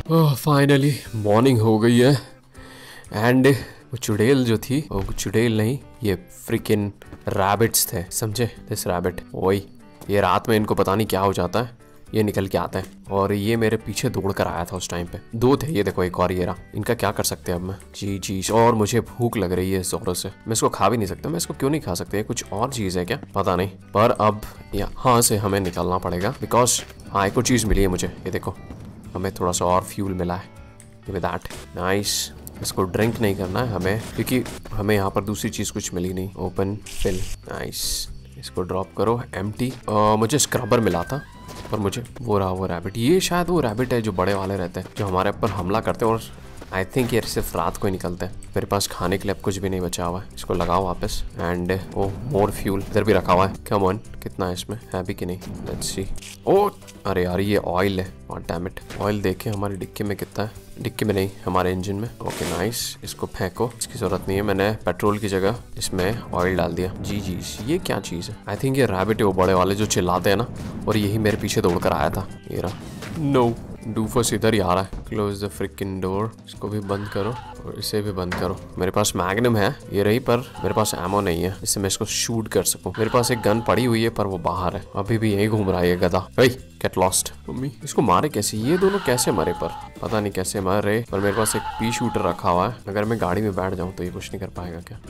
ओह finally morning हो गई है। एंड वो चुड़ैल जो थी, वो चुड़ैल नहीं, ये फ्रिकिन रैबिट्स थे, समझे? दिस रैबिट, वही। ये रात में इनको पता नहीं क्या हो जाता है, ये निकल के आता है और ये मेरे पीछे दौड़ कर आया था उस टाइम पे। दो थे ये, देखो एक और ये रहा। इनका क्या कर सकते हैं अब मैं? जी जी। और मुझे भूख लग रही है जोरों से। मैं इसको खा भी नहीं सकता। मैं इसको क्यों नहीं खा सकते? ये कुछ और चीज़ है क्या? पता नहीं। पर अब यहाँ से हमें निकलना पड़ेगा बिकॉज हाँ एक और चीज़ मिली है मुझे। ये देखो, हमें थोड़ा सा और फ्यूल मिला है विद दैट। नाइस। इसको ड्रिंक नहीं करना है हमें क्योंकि हमें यहाँ पर दूसरी चीज़ कुछ मिली नहीं। Open fill. नाइस। इसको ड्रॉप करो। एम्प्टी। मुझे स्क्रबर मिला था पर मुझे वो रहा वो रैबिट। ये शायद वो रैबिट है जो बड़े वाले रहते हैं, जो हमारे ऊपर हमला करते हैं। और आई थिंक ये सिर्फ रात को ही निकलते हैं। मेरे पास खाने के लिए अब कुछ भी नहीं बचा हुआ है। इसको लगाओ वापस। एंड ओ मोर फ्यूल इधर भी रखा हुआ है। कम ऑन, कितना है इसमें? है भी कि नहीं? Let's see. ओ अरे यार ये ऑयल है। Damn it. ऑयल देखें हमारी डिक्की में कितना है। डिक्की में नहीं, हमारे इंजन में। Okay nice. इसको फेंको, इसकी जरूरत नहीं है। मैंने पेट्रोल की जगह इसमें ऑयल डाल दिया। जी जी। ये क्या चीज़ है? आई थिंक ये रैबिट है, वो बड़े वाले जो चिल्लाते हैं ना, और यही मेरे पीछे दौड़ कर आया था। ये रहा। नो, डूफस इधर ही आ रहा है। Close the freaking door. इसको भी बंद करो और इसे भी बंद करो। मेरे पास मैग्नम है ये रही, पर मेरे पास एमो नहीं है जिससे मैं इसको शूट कर सकूं। मेरे पास एक गन पड़ी हुई है पर वो बाहर है, अभी भी यहीं घूम रहा है ये गधा। Get lost. मम्मी इसको मारे कैसे? ये दोनों कैसे मरे? पर पता नहीं कैसे मर रहे। पर मेरे पास एक पी शूटर रखा हुआ है। अगर मैं गाड़ी में बैठ जाऊं तो ये कुछ नहीं कर पाएगा क्या?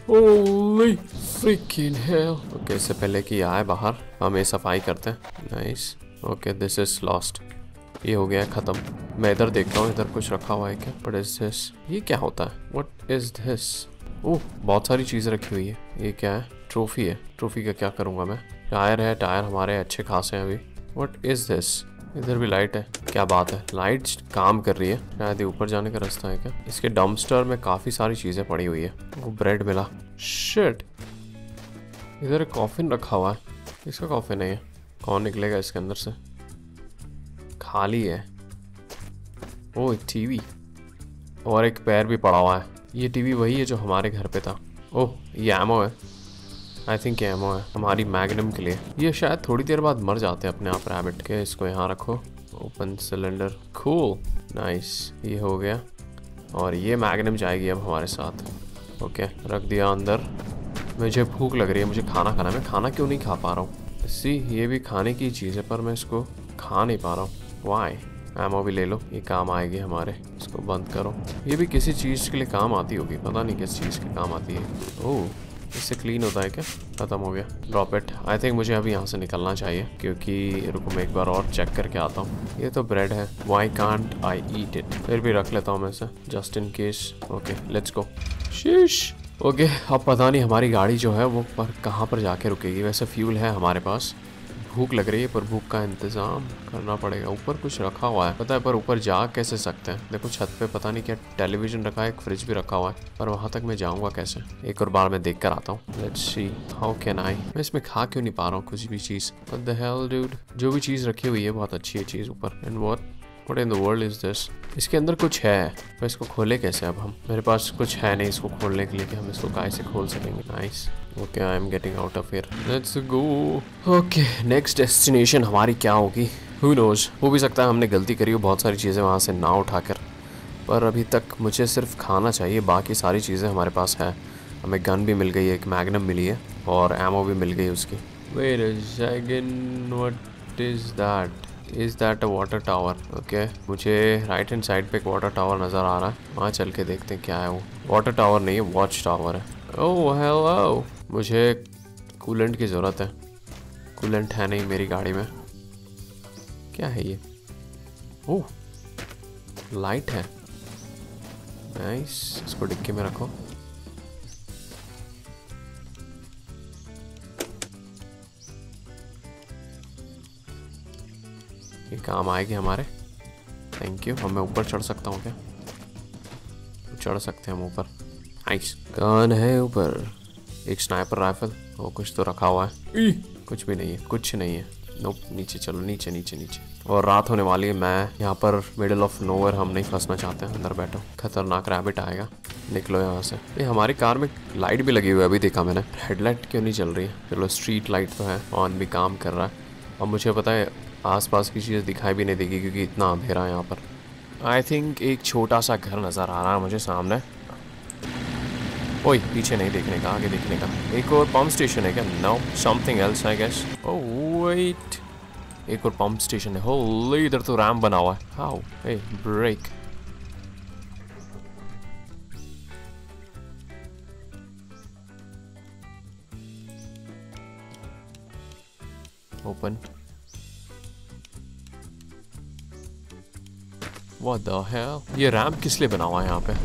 Holy freaking hell. ओके, इससे पहले कि आए बाहर हम ये सफाई करते हैं। Nice. Okay this is lost. ये हो गया खत्म। मैं इधर देखता हूँ, इधर कुछ रखा हुआ है क्या? What is this? ये क्या होता है? What is this? ओह बहुत सारी चीज़ें रखी हुई है। ये क्या है? ट्रॉफी है। ट्रॉफी का क्या करूँगा मैं? टायर है, टायर हमारे अच्छे खासे हैं अभी। What is this? इधर भी लाइट है। क्या बात है, लाइट काम कर रही है। शायद ये ऊपर जाने का रास्ता है क्या? इसके डंपस्टर में काफ़ी सारी चीज़ें पड़ी हुई है। वो ब्रेड मिला। शिट, इधर एक कॉफिन रखा हुआ है। इसका कॉफिन नहीं है। कौन निकलेगा इसके अंदर से? खाली है। ओह एक टीवी और एक पैर भी पड़ा हुआ है। ये टीवी वही है जो हमारे घर पे था। ओह ये एमो है। आई थिंक ये एमो है हमारी मैग्नम के लिए। ये शायद थोड़ी देर बाद मर जाते हैं अपने आप रैबिट के। इसको यहाँ रखो। Open cylinder. कूल। नाइस। ये हो गया और ये मैग्नम जाएगी अब हमारे साथ। ओके रख दिया अंदर। मुझे भूख लग रही है, मुझे खाना खाना है। मैं खाना क्यों नहीं खा पा रहा हूँ? सी ये भी खाने की चीज़ है पर मैं इसको खा नहीं पा रहा हूँ। वाई? एमो भी ले लो, ये काम आएगी हमारे। इसको बंद करो। ये भी किसी चीज़ के लिए काम आती होगी, पता नहीं किस चीज़ के काम आती है। ओह इससे क्लीन होता है क्या? खत्म हो गया। Drop it. आई थिंक मुझे अभी यहाँ से निकलना चाहिए क्योंकि रुको मैं एक बार और चेक करके आता हूँ। ये तो ब्रेड है। Why can't I eat it? फिर भी रख लेता हूँ मैं इसे just in case. Okay let's go. Sheesh. Okay अब पता नहीं हमारी गाड़ी जो है वो पर कहाँ पर जाके रुकेगी। वैसे फ्यूल है हमारे पास। भूख लग रही है पर भूख का इंतज़ाम करना पड़ेगा। ऊपर कुछ रखा हुआ है पता है, पर ऊपर जा कैसे सकते हैं? देखो छत पे पता नहीं क्या टेलीविज़न रखा है, एक फ्रिज भी रखा हुआ है, पर वहाँ तक मैं जाऊँगा कैसे? एक और बार मैं देख कर आता हूँ। Let's see how can I. मैं इसमें खा क्यों नहीं पा रहा हूँ कुछ भी चीज़? What the hell dude. जो भी चीज़ रखी हुई है बहुत अच्छी है चीज़ ऊपर। And what in the world is this? इसके अंदर कुछ है, तो इसको खोले कैसे अब हम? मेरे पास कुछ है नहीं इसको खोलने के लिए कि हम इसको कैसे खोल सकेंगे। Nice. Okay I am getting out of here. Let's go. Okay next destination हमारी क्या होगी? Who knows. हो भी सकता है हमने गलती करी हो बहुत सारी चीज़ें वहाँ से ना उठाकर, पर अभी तक मुझे सिर्फ खाना चाहिए। बाकी सारी चीज़ें हमारे पास है। हमें गन भी मिल गई है, एक मैग्नम मिली है और एमो भी मिल गई उसकी। Wait a second, what is that? Is that a water tower? Okay मुझे राइट हैंड साइड पे एक वाटर टावर नज़र आ रहा है, वहाँ चल के देखते हैं क्या है वो। वाटर टावर नहीं है, वॉच टावर है। Oh hello. मुझे कूलेंट की ज़रूरत है। कूलेंट है नहीं मेरी गाड़ी में। क्या है ये? ओह लाइट है। नाइस। इसको डिक्की में रखो। ये काम आएगी हमारे। Thank you. अब मैं ऊपर चढ़ सकता हूँ क्या? चढ़ सकते हैं हम ऊपर। नाइस। गन है ऊपर, एक स्नाइपर राइफल। वो कुछ तो रखा हुआ है। कुछ भी नहीं है, कुछ नहीं है। नोप। नीचे चलो, नीचे नीचे नीचे। और रात होने वाली है। मैं यहाँ पर मिडिल ऑफ नोवेयर, हम नहीं फंसना चाहते हैं। अंदर बैठो, खतरनाक रैबिट आएगा। निकलो यहाँ से। ये हमारी कार में लाइट भी लगी हुई है, अभी देखा मैंने। हेडलाइट क्यों नहीं चल रही है? चलो स्ट्रीट लाइट तो है, ऑन भी काम कर रहा है। और मुझे पता है आसपास की चीज़ दिखाई भी नहीं देगी क्योंकि इतना अंधेरा है यहाँ पर। आई थिंक एक छोटा सा घर नज़र आ रहा है मुझे सामने। ओए पीछे नहीं देखने का, आगे देखने का। एक और पंप स्टेशन है क्या? No, something else I guess. Oh wait, एक और पंप स्टेशन है। होली, इधर तो रैम्प बना हुआ है। How? A brake. Open. What the hell? ये रैम्प किस लिए बना हुआ है यहाँ पे?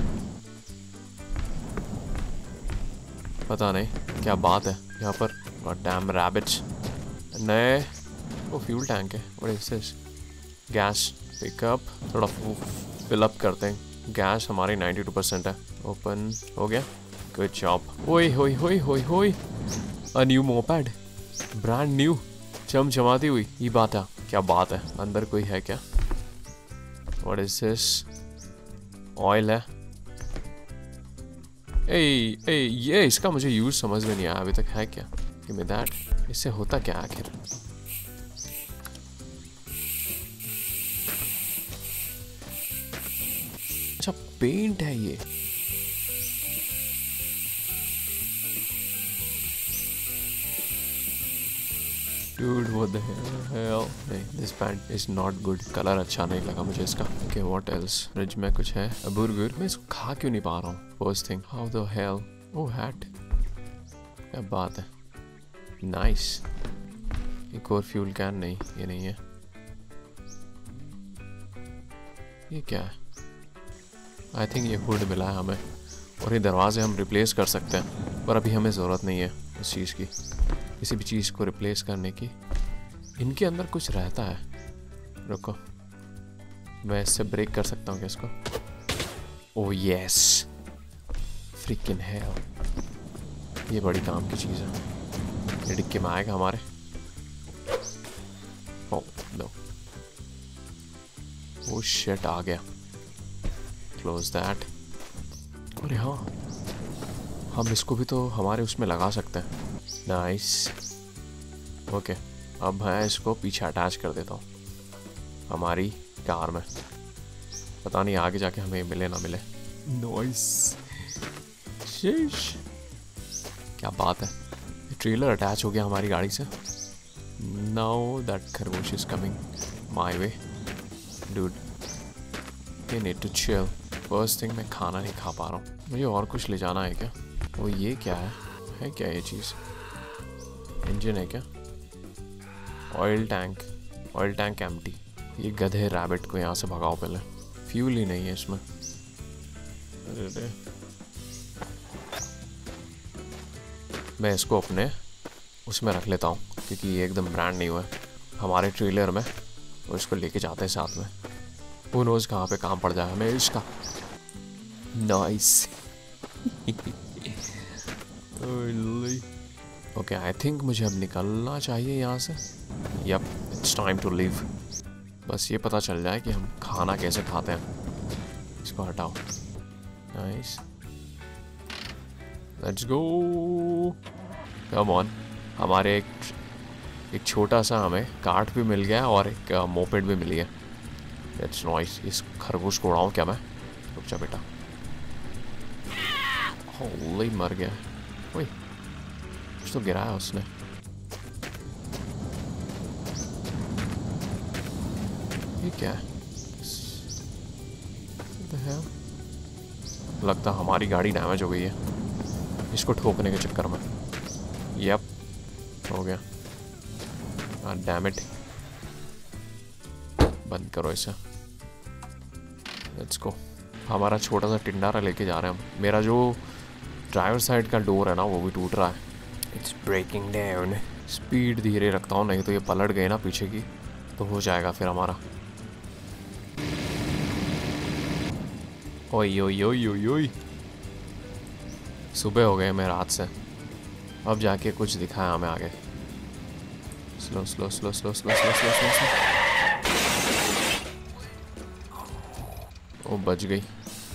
पता नहीं क्या बात है यहाँ पर। God damn rabbits. नए वो फ्यूल टैंक है। What is this? Gas pickup. थोड़ा फिल अप करते हैं। गैस हमारी 92% है। ओपन हो गया। Good job. ओए होई होई होई होई, a new moped, brand new, चमचमाती हुई। ये बात है, क्या बात है? अंदर कोई है क्या? What is this? ऑयल है। ए ये इसका मुझे यूज समझ में नहीं आया अभी तक। है क्या? Give me that. इससे होता क्या आखिर? अच्छा पेंट है ये। Dude, what the hell? नहीं, this pant is not good. Colour अच्छा नहीं लगा मुझे इसका। Okay, what else? फ्रिज में कुछ है? बर्गर। मैं इसको खा क्यों नहीं पा रहा हूँ? First thing, how the hell? Oh, hat. क्या बात है? Nice. एक और फ्यूल कैन। नहीं, ये नहीं है। ये क्या है? I think ये हुड मिला है हमें, और ये दरवाजे हम रिप्लेस कर सकते हैं, पर अभी हमें ज़रूरत नहीं है उस चीज़ की, किसी भी चीज़ को रिप्लेस करने की। इनके अंदर कुछ रहता है। रुको, मैं इससे ब्रेक कर सकता हूँ क्या इसको? ओह यस, फ्रिकिन हेल, ये बड़ी काम की चीज़ है। ये डिक्की में आएगा हमारे। ओह नो, ओह शिट, आ गया। Close that. अरे हाँ, हम इसको भी तो हमारे उसमें लगा सकते हैं। नाइस। ओके, अब मैं इसको पीछे अटैच कर देता हूँ हमारी कार में। पता नहीं आगे जाके हमें मिले ना मिले। नाइस। शीश, क्या बात है। ट्रेलर अटैच हो गया हमारी गाड़ी से। नाउ दैट खरगोश is coming my way. Dude, you need to chill. First thing, मैं खाना नहीं खा पा रहा हूँ। मुझे और कुछ ले जाना है क्या? वो ये क्या है क्या ये चीज़? इंजन है क्या? Oil tank empty. ये गधे रैबिट को यहाँ से भगाओ पहले। फ्यूल ही नहीं है इसमें। अरे मैं इसको अपने उसमें रख लेता हूँ, क्योंकि ये एकदम ब्रांड नहीं हुआ है हमारे ट्रेलर में। वो इसको लेके जाते हैं साथ में। वो नोज कहाँ पे काम पड़ जाए हमें इसका। नाइस। ओके, आई थिंक मुझे अब निकलना चाहिए यहाँ से। Yup, it's time to leave. बस ये पता चल जाए कि हम खाना कैसे खाते हैं। इसको हटाओ। Nice, let's go, come on. हमारे एक छोटा सा हमें कार्ट भी मिल गया और एक मोपेड भी मिल गया। That's nice. इस खरगोश को उड़ाऊँ क्या मैं? रुक जा बेटा। होली, मर गया। ओए, कुछ तो गिराया उसने। ये क्या है? लगता हमारी गाड़ी डैमेज हो गई है इसको ठोकने के चक्कर में। यप, हो गया। डैम इट, बंद करो इसे। Let's go. हमारा छोटा सा टिंडारा लेके जा रहे हैं हम। मेरा जो ड्राइवर साइड का डोर है ना, वो भी टूट रहा है। It's breaking down. स्पीड धीरे रखता हूँ, नहीं तो ये पलट गए ना पीछे की, तो हो जाएगा फिर हमारा। ओई ओई ओई ओई ओई, सुबह हो गए मैं रात से। अब जाके कुछ दिखाया हमें आगे। Slow slow slow slow slow slow slow slow slow. ओ बच गई।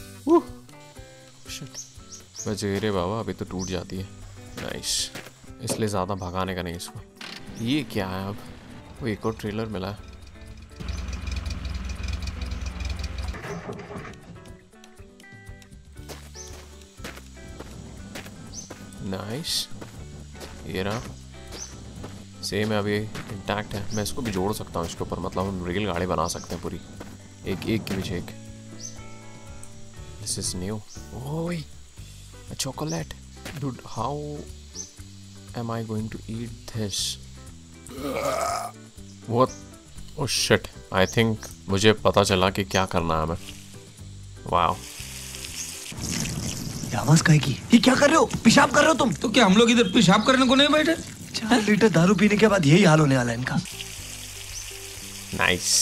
बच गई रे बाबा, अभी तो टूट जाती है। नाइस, इसलिए ज़्यादा भगाने का नहीं इसको। ये क्या है अब? वो एक और ट्रेलर मिला है। नाइस, ये रहा सेम है, अभी इंटैक्ट है। मैं इसको भी जोड़ सकता हूँ इसके ऊपर, मतलब हम रियल गाड़ी बना सकते हैं पूरी, एक एक के पीछे एक। This is new. ओए a chocolate, dude, how am I going to eat this? What? Oh shit, I think मुझे पता चला कि क्या करना है हमें। वाओ, आवाज काहे की? ये क्या कर रहे हो? पेशाब कर रहे हो तुम? तो क्या हम लोग इधर पेशाब करने को नहीं बैठे? 4 लीटर दारू पीने के बाद यही हाल होने वाला है इनका। Nice.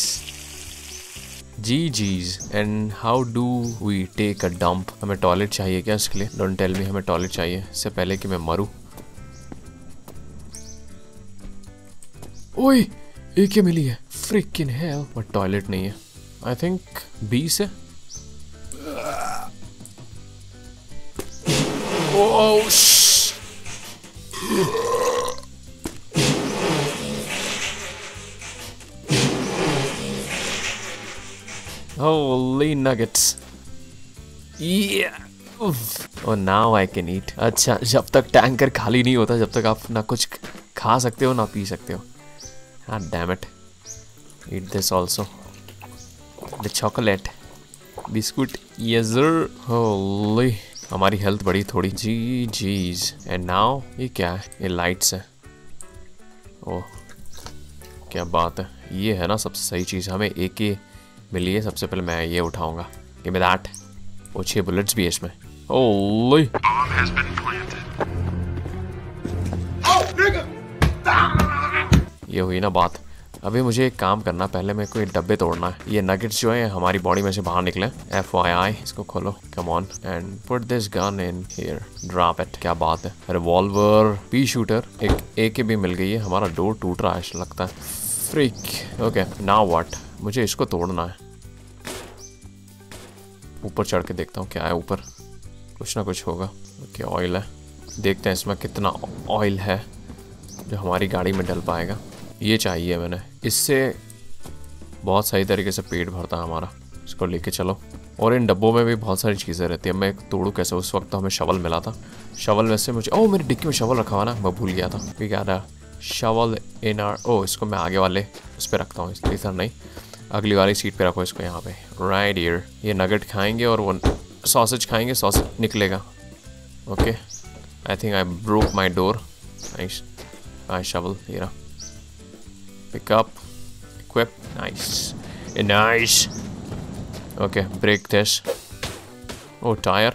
GG's, and how do we take a dump? हमें टॉयलेट चाहिए क्या इसके लिए? Don't tell me हमें टॉयलेट चाहिए इससे पहले कि मैं मरूं। ओए, एक ये मिली है, freaking hell, बट टॉयलेट नहीं है। I think 20 है। Oh holy nuggets. Yeah. Oh, now I can eat. अच्छा, जब तक टैंकर खाली नहीं होता, जब तक आप ना कुछ खा सकते हो ना पी सकते हो। God damn it. Eat this also. The chocolate. Biscuit. Yes sir. Holy. हमारी हेल्थ बढ़ी थोड़ी। GG's. And now ये क्या है? ये लाइट्स है। ओह, क्या बात है। ये है ना सबसे सही चीज़, हमें एक ही मिली है। सबसे पहले मैं ये उठाऊंगा। Give me that. वो 6 बुलेट्स भी है इसमें। Holy. ये हुई ना बात। अभी मुझे एक काम करना, पहले मेरे को ये डब्बे तोड़ना है। ये नगेट्स जो है हमारी बॉडी में से बाहर निकले। FYI, इसको खोलो। Come on and put this gun in here, drop it. क्या बात है। रिवॉल्वर, पी शूटर, एक AK भी मिल गई है। हमारा डोर टूट रहा है ऐसा लगता है। फ्रीक। Okay, now what? मुझे इसको तोड़ना है। ऊपर चढ़ के देखता हूँ क्या है ऊपर। कुछ ना कुछ होगा। ओके, ऑयल है। देखते हैं इसमें कितना ऑयल है जो हमारी गाड़ी में डल पाएगा। ये चाहिए मैंने, इससे बहुत सही तरीके से पेट भरता है हमारा। इसको लेके चलो। और इन डब्बों में भी बहुत सारी चीज़ें रहती है। मैं तोड़ूँ कैसे? उस वक्त तो हमें शवल मिला था। शवल वैसे मुझे, ओह मेरी डिक्की में शवल रखा हुआ ना, मैं भूल गया था। ठीक है, शवल इन आर, ओह इसको मैं आगे वाले उस पर रखता हूँ, इसलिए सर नहीं, अगली वाली सीट पे रखो इसको, यहाँ पे राइट हियर। ये नगेट खाएंगे और वो सॉसेज खाएंगे, सॉसेज निकलेगा। Okay, I think I broke my door. Nice, a shovel, ये रहा। Pick up, equip, nice. Okay, break this. Oh, tire.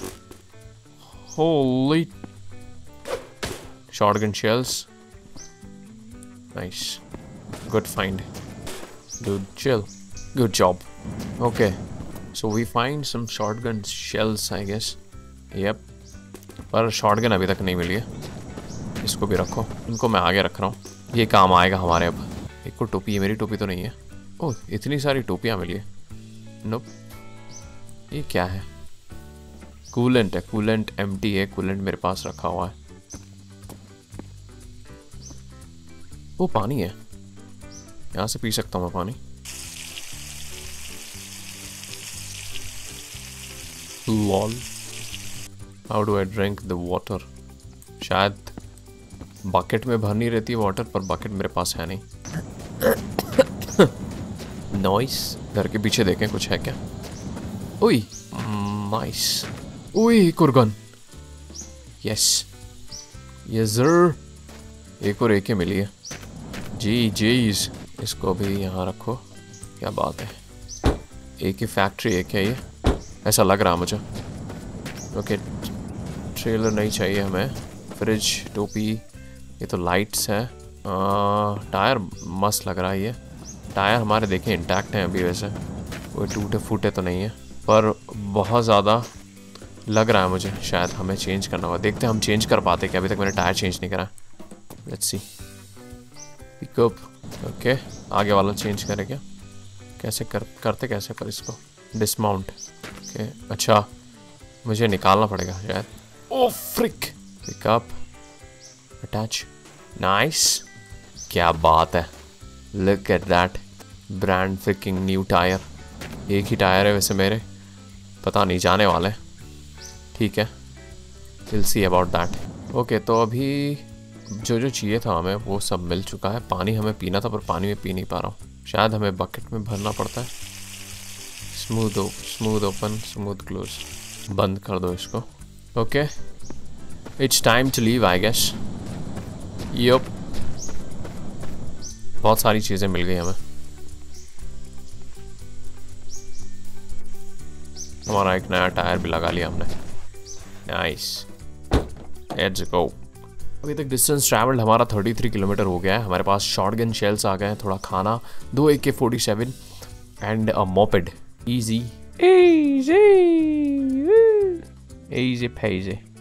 Holy. Shotgun shells. Nice. Good find. Dude, chill. Good job. Okay, so we find some shotgun shells, I guess. Yep. पर shotgun अभी तक नहीं मिली है। इसको भी रखो, इनको मैं आगे रख रहा हूँ। ये काम आएगा हमारे। अब एक को टोपी है, मेरी टोपी तो नहीं है। ओह, इतनी सारी टोपियाँ मिली है। नोप, ये क्या है? कूलेंट है। कूलेंट एम्प्टी है। कूलेंट मेरे पास रखा हुआ है। वो पानी है, यहाँ से पी सकता हूँ मैं पानी। Lol, how do I drink the water? शायद बकेट में भरनी रहती है वाटर, पर बकेट मेरे पास है नहीं। नॉइस। घर के पीछे देखें कुछ है क्या? ओई, नाइस। ओए, एक और गन। Yes yes sir. एक और AK मिली है। जीज, इसको भी यहाँ रखो। क्या बात है। AK फैक्ट्री एक है ये, ऐसा लग रहा मुझे। ओके, ट्रेलर नहीं चाहिए हमें। फ्रिज, टोपी, ये तो लाइट्स है। टायर मस्त लग रहा है। ये टायर हमारे देखें इंटैक्ट हैं अभी, वैसे कोई टूटे फूटे तो नहीं है, पर बहुत ज़्यादा लग रहा है मुझे शायद हमें चेंज करना होगा। देखते हैं हम चेंज कर पाते क्या। अभी तक मैंने टायर चेंज नहीं करा। Let's see. पिकअप, ओके, आगे वाला चेंज करें क्या? कैसे करते कैसे पर इसको? Dismount, okay. अच्छा, मुझे निकालना पड़ेगा शायद। Oh freak. Pickup, attach, nice. क्या बात है। Look at that, brand freaking new tyre. एक ही टायर है वैसे मेरे, पता नहीं जाने वाले। ठीक है, will see about that. Okay, तो अभी जो जो चाहिए था हमें वो सब मिल चुका है। पानी हमें पीना था पर पानी में पी नहीं पा रहा हूँ, शायद हमें बकेट में भरना पड़ता है। स्मूथ ओपन स्मूथ क्लोज, बंद कर दो इसको। Okay, it's time to leave I guess. Yup, बहुत सारी चीज़ें मिल गई हमें। हमारा एक नया टायर भी लगा लिया हमने। Nice, let's go. अभी तक डिस्टेंस ट्रैवल्ड हमारा 33 किलोमीटर हो गया है। हमारे पास शॉटगन शेल्स आ गए हैं, थोड़ा खाना, 2 AK-47 and a moped. Easy easy easy पेजी।